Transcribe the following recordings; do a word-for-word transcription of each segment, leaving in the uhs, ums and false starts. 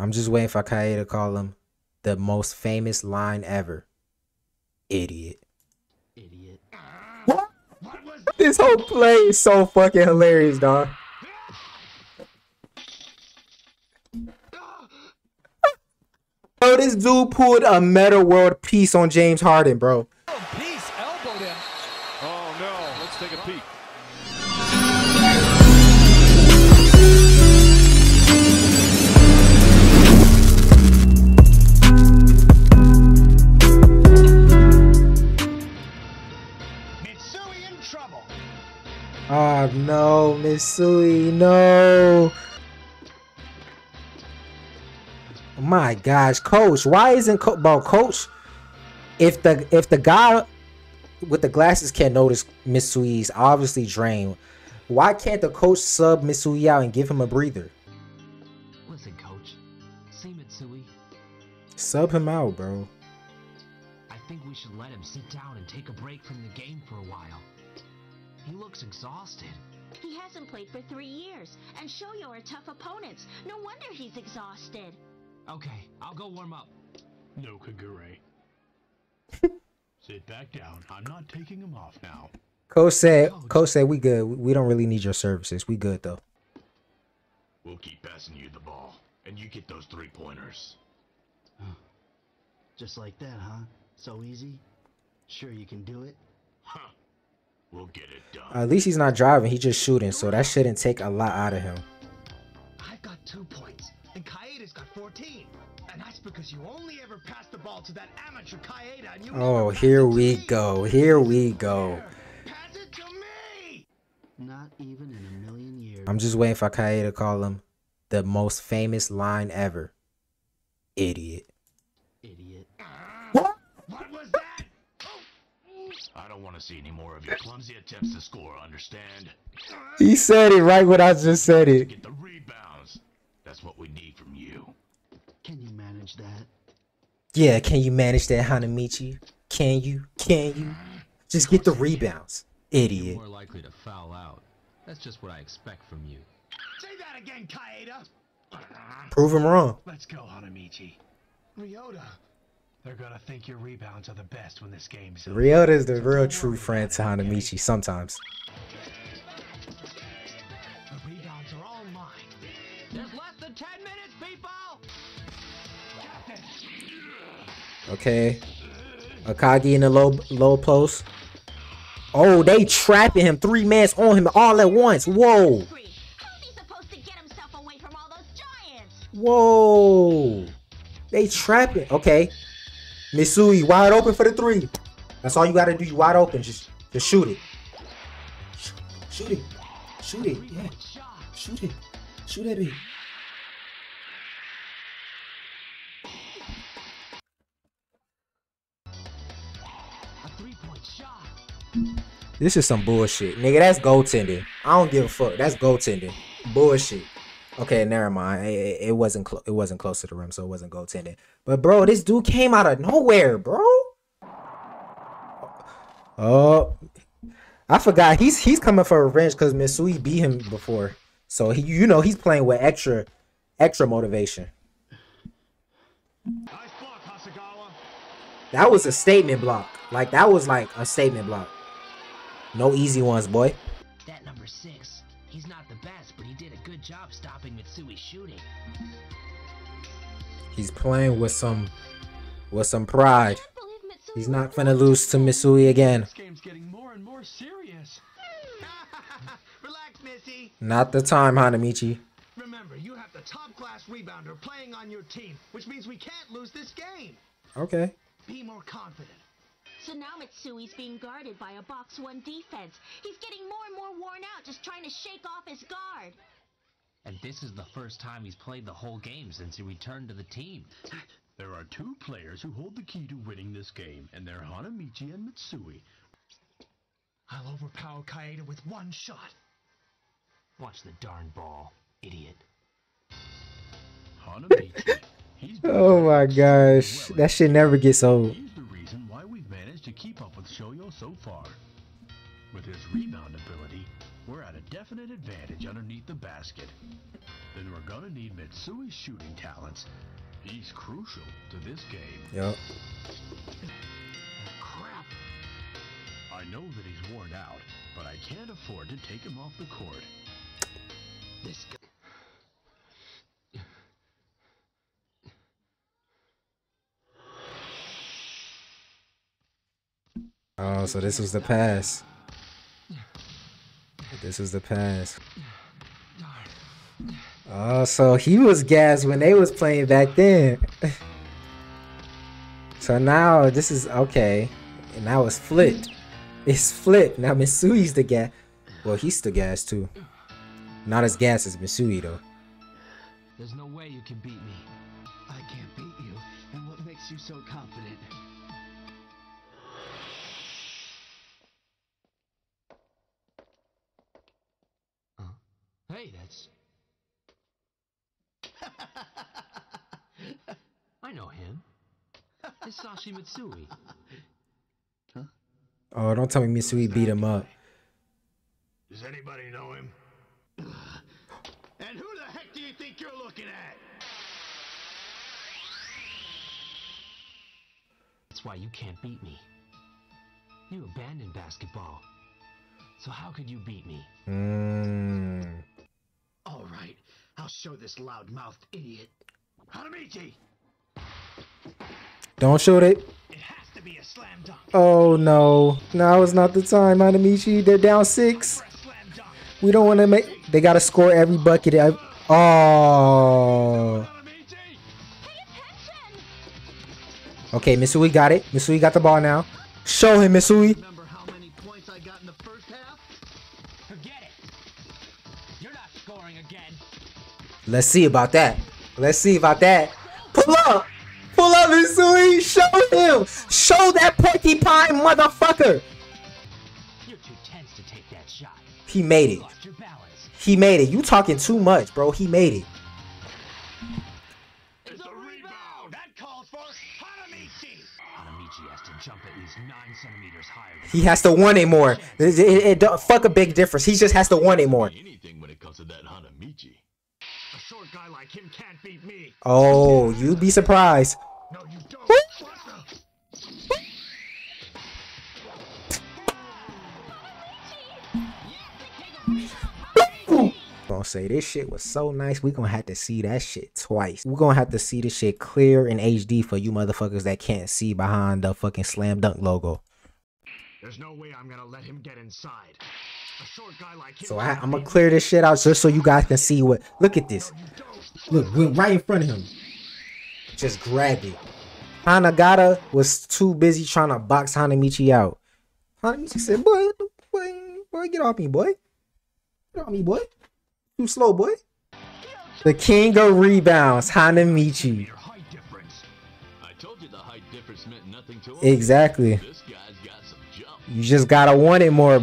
I'm just waiting for Kaede to call him the most famous line ever. Idiot. Idiot. What? This whole play is so fucking hilarious, dog. Bro, this dude pulled a Meta World Peace on James Harden, bro. Peace elbowed him. Oh no, let's take a peek. Mitsui in trouble. Oh no, Mitsui, no. My gosh, coach, why isn't co bro, coach? If the if the guy with the glasses can't notice Mitsui's obviously drained, why can't the coach sub Mitsui out and give him a breather? Listen, coach. See Mitsui. Sub him out, bro. I think we should let him sit down and take a break from the game for a while. He looks exhausted. He hasn't played for three years, and Shoyo are tough opponents. No wonder he's exhausted. Okay, I'll go warm up. No, Kagure. Sit back down. I'm not taking him off now. Coach said, coach said we good. We don't really need your services. We good though. We'll keep passing you the ball, and you get those three pointers. Just like that, huh? So easy? Sure you can do it? Huh. We'll get it done. At least he's not driving. He's just shooting, so that shouldn't take a lot out of him. I've got two points, and Kaeda's got fourteen. And that's because you only ever pass the ball to that amateur Kaeda, and you Oh, here we go. Here we go. pass it to me. Not even in a million years. I'm just waiting for Kaede to call him the most famous line ever. Idiot. Idiot. What was that? I don't want to see any more of your clumsy attempts to score, understand? He said it right when I just said it. Get the rebounds. That's what we need from you. Can you manage that? Yeah, can you manage that, Hanamichi? Can you? Can you? Just get the rebounds. Idiot. You're more likely to foul out. That's just what I expect from you. Say that again, Kaeda. Prove him wrong. Let's go, Hanamichi. Ryota. They're gonna think your rebounds are the best when this game's over. Ryota is the real true friend to Hanamichi sometimes. The rebounds are all mine. There's less than ten minutes, people! Okay. Akagi in the low low post. Oh, they trapping him. Three mans on him all at once. Whoa. How's he supposed to get himself away from all those giants? Whoa. They trapping. Okay. Mitsui wide open for the three. That's all you gotta do. You wide open. Just just shoot it. Shoot it. Shoot it. Yeah. Shoot it. Shoot at it. A three-point shot. This is some bullshit. Nigga, that's goaltending. I don't give a fuck. That's goaltending. Bullshit. Okay, never mind. It, it wasn't close. It wasn't close to the rim, so it wasn't goaltending. But bro, this dude came out of nowhere, bro. Oh, I forgot. He's he's coming for revenge because Mitsui beat him before, so he, you know, he's playing with extra, extra motivation. Nice block, Hasegawa. That was a statement block. Like that was like a statement block. No easy ones, boy. That number six. He's not the best, but he did a good job stopping Mitsui's shooting. He's playing with some, with some pride. He's not finna lose to Mitsui again. This game's getting more and more serious. Relax, Missy. Not the time, Hanamichi. Remember, you have the top-class rebounder playing on your team, which means we can't lose this game. Okay. Be more confident. So now Mitsui's being guarded by a box one defense. He's getting more and more worn out just trying to shake off his guard. And this is the first time he's played the whole game since he returned to the team. There are two players who hold the key to winning this game, and they're Hanamichi and Mitsui. I'll overpower Kaeda with one shot. Watch the darn ball, idiot. Hanamichi. He's been Oh my playing gosh, well. that shit never gets old. He's the reason why we've managed to keep up with Shoyo so far. With his rebound ability, we're at a definite advantage underneath the basket. Then we're gonna need Mitsui's shooting talents. He's crucial to this game. Yep. Crap. I know that he's worn out, but I can't afford to take him off the court. This guy. Oh, so this was the pass. This was the pass. Oh, so he was gassed when they was playing back then. So now this is okay. And now it's flipped. It's flipped. Now Misui's the gas. Well, he's the gas too. Not as gas as Misui though. There's no way you can beat me. I can't beat you. And what makes you so confident? Hey, that's... I know him. It's Sashi Mitsui. Oh, don't tell me Misui beat him up. Does anybody know him? And who the heck do you think you're looking at? That's why you can't beat me. You abandoned basketball. So how could you beat me? Mm. All right, I'll show this loud-mouthed idiot. Hanamichi! Don't shoot it. It has to be a slam dunk. Oh no. Now is not the time, Hanamichi. They're down six. For a slam dunk. We don't want to make... They got to score every bucket. I... Oh. Hanamichi! Okay, Misui got it. Misui got the ball now. Show him, Misui. Remember how many points I got in the first half? Forget it. You're not scoring again. Let's see about that. Let's see about that. Pull up. Pull up, Misui. Show him. Show that porcupine motherfucker. You're too tense to take that shot. He made You it. lost your balance. He made it. You talking too much, bro. He made it. It's a rebound! That calls for Hanamichi! Hanamichi has to jump at least nine centimeters higher than He has to want it more. It, it, it don't fuck a big difference. He just has to want it more. Anything when it comes to that Hanamichi. A short guy like him can't beat me. Oh, you'd be surprised. No, you don't. What the? Gonna say this shit was so nice. We gonna have to see that shit twice. We gonna have to see this shit clear in H D for you motherfuckers that can't see behind the fucking Slam Dunk logo. There's no way I'm gonna let him get inside. A short guy like him. So I, I'm gonna clear this shit out just so you guys can see what. Look at this. Look, went right in front of him. Just grabbed it. Hanagata was too busy trying to box Hanamichi out. Hanamichi said, boy, boy, boy, get off me, boy. Get off me, boy. Too slow, boy. The king of rebounds, Hanamichi. Your height difference. I told you the height difference meant nothing to him. Exactly. This guy's got some jump. You just gotta want it more.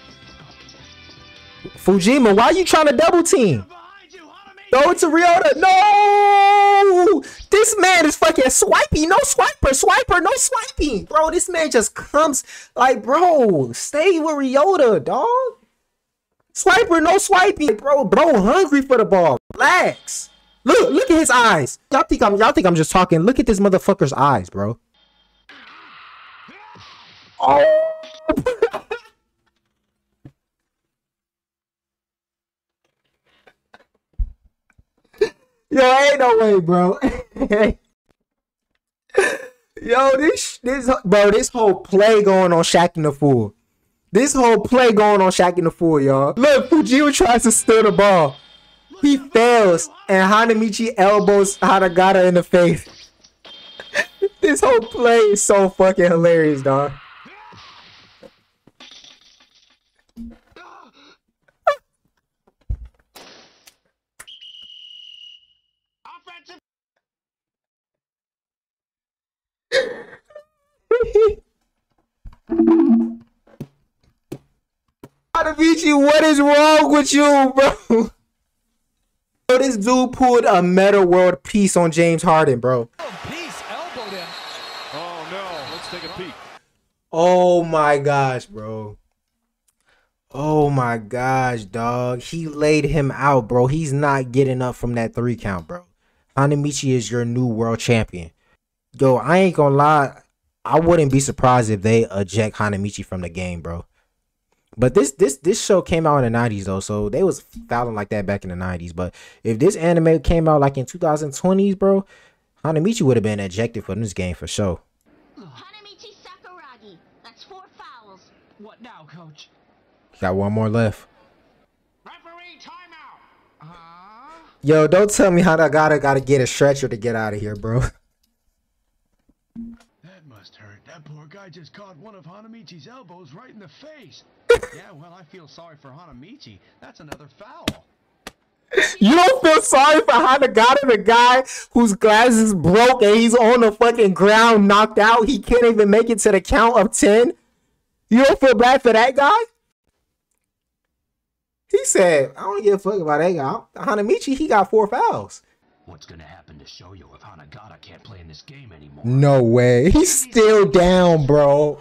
Fujima, why are you trying to double team? Behind you, Hanamichi! Throw it to Ryota. No! This man is fucking swiping. No swiper. Swiper. No swiping. Bro, this man just comes like, bro, stay with Ryota, dog. Swiper, no swiping. Bro, bro, hungry for the ball. Relax. Look, look at his eyes. Y'all think I'm y'all think I'm just talking. Look at this motherfucker's eyes, bro. Oh. Yo, ain't no way, bro. Yo, this this bro, this whole play going on Shaq and the Fool. This whole play going on Shaq and the Fool, y'all. Look, Fujima tries to steal the ball. He fails, and Hanamichi elbows Hanagata in the face. This whole play is so fucking hilarious, dog. Offensive. Hanamichi, what is wrong with you, bro? Bro, this dude pulled a Meta World Peace on James Harden, bro. Peace elbowed him. Oh no, let's take a peek. Oh my gosh, bro. Oh my gosh, dog. He laid him out, bro. He's not getting up from that three count, bro. Hanamichi is your new world champion. Yo, I ain't gonna lie. I wouldn't be surprised if they eject Hanamichi from the game, bro. But this this this show came out in the nineties though, so they was fouling like that back in the nineties. But if this anime came out like in two thousand twenties, bro, Hanamichi would have been ejected from this game for sure. Hanamichi Sakuragi. That's four fouls. What now, coach? Got one more left. Referee timeout. Uh... Yo, don't tell me how I gotta gotta get a stretcher to get out of here, bro. That must hurt. That poor guy just caught one of Hanamichi's elbows right in the face. Yeah, well, I feel sorry for Hanamichi. That's another foul. You don't feel sorry for Hanagata, the guy whose glasses broke and he's on the fucking ground knocked out. He can't even make it to the count of ten. You don't feel bad for that guy? He said, I don't give a fuck about that guy. Hanamichi, he got four fouls. What's gonna happen to Shoyo if Hanagata can't play in this game anymore? No way. He's still down, bro.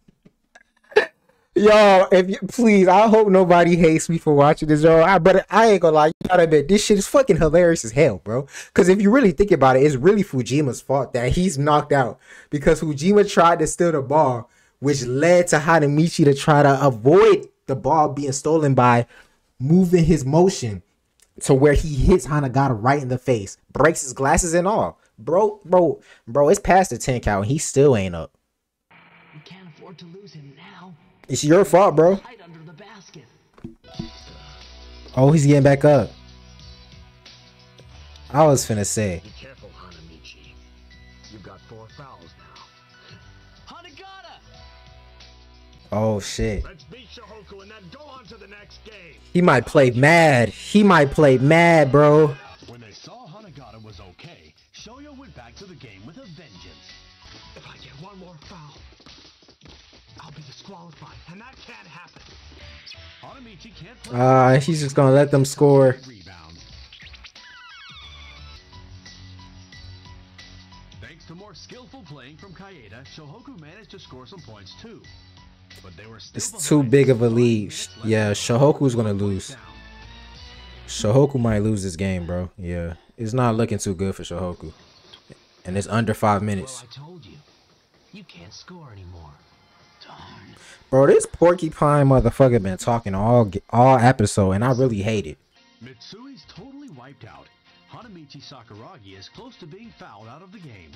Yo, if you please, I hope nobody hates me for watching this, yo. I, but I ain't gonna lie, you gotta admit, this shit is fucking hilarious as hell, bro. Because if you really think about it, it's really Fujima's fault that he's knocked out. Because Fujima tried to steal the ball, which led to Hanamichi to try to avoid the ball being stolen by moving his motion to where he hits Hanagata right in the face, breaks his glasses and all. Bro, bro, bro, it's past the ten count. He still ain't up. We can't afford to lose him now. It's your fault, bro. Right under the basket. Oh, he's getting back up. I was finna say. Be careful, Hanamichi. You've got four fouls now. Hanagata! Oh shit. Let's beat Shohoku and then go on to the next game. He might play mad. He might play mad, bro. When they saw Hanagata was okay, Shoyo went back to the game with a vengeance. If I get one more foul, I'll be disqualified, and that can't happen. Hanamichi can't play. Ah, uh, he's just gonna let them score. Rebound. Thanks to more skillful playing from Kaeda, Shohoku managed to score some points too. But they were still It's too big of a lead. Yeah, Shohoku's gonna lose. Shohoku might lose this game, bro. Yeah, it's not looking too good for Shohoku. And it's under five minutes. Well, I told you. You can't score anymore. Darn. Bro, this porcupine motherfucker been talking all all episode, and I really hate it. Mitsui's totally wiped out. Hanamichi Sakuragi is close to being fouled out of the game.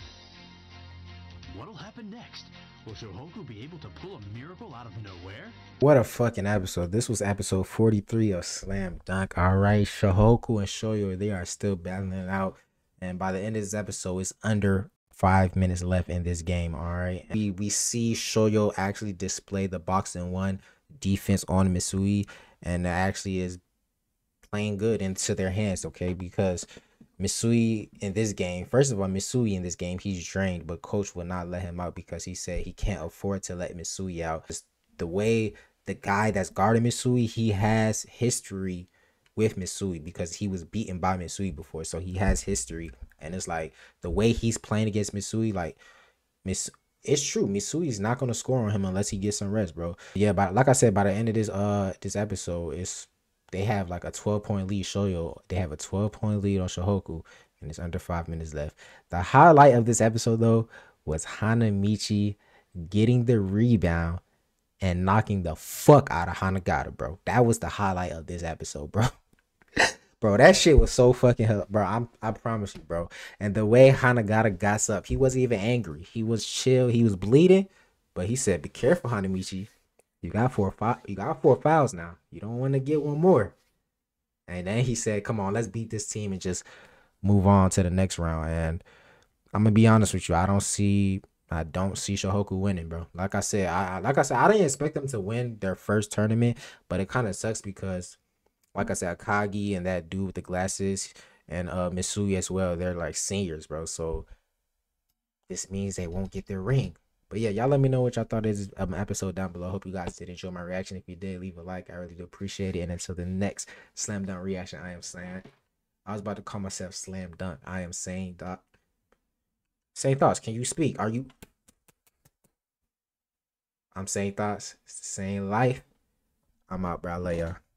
What'll happen next? Will Shohoku be able to pull a miracle out of nowhere? What a fucking episode. This was episode forty-three of Slam Dunk. Alright, Shohoku and Shoyo, they are still battling it out. And by the end of this episode, it's under five minutes left in this game. Alright. We we see Shoyo actually display the boxing one defense on Mitsui. And that actually is playing good into their hands, okay? Because Mitsui in this game, first of all, Mitsui in this game, he's drained, but coach will not let him out because he said he can't afford to let Mitsui out. It's the way the guy that's guarding Mitsui, he has history with Mitsui because he was beaten by Mitsui before, so he has history. And it's like the way he's playing against Mitsui, like Miss, it's true. Mitsui's not gonna score on him unless he gets some rest, bro. Yeah, but like I said, by the end of this uh this episode, it's they have like a twelve point lead. Shoyo, they have a twelve point lead on Shohoku, and it's under five minutes left. The highlight of this episode, though, was Hanamichi getting the rebound and knocking the fuck out of Hanagata, bro. That was the highlight of this episode, bro. Bro, that shit was so fucking hell, bro. I'm, I promise you, bro. And the way Hanagata got up, he wasn't even angry. He was chill. He was bleeding, but he said, "Be careful, Hanamichi. You got four five. You got four fouls now. You don't want to get one more." And then he said, "Come on, let's beat this team and just move on to the next round." And I'm gonna be honest with you. I don't see, I don't see Shohoku winning, bro. Like I said, I like I said, I didn't expect them to win their first tournament, but it kind of sucks because, like I said, Akagi and that dude with the glasses and uh Mitsui as well, they're like seniors, bro. So this means they won't get their ring. But yeah, y'all let me know what y'all thought of this um, episode down below. Hope you guys did enjoy my reaction. If you did, leave a like. I really do appreciate it. And until the next Slam Dunk reaction, I am Slam. I was about to call myself Slam Dunk. I am saying dot. Saying thoughts. Can you speak? Are you? I'm saying thoughts. It's the same life. I'm out, bro. I love y'all.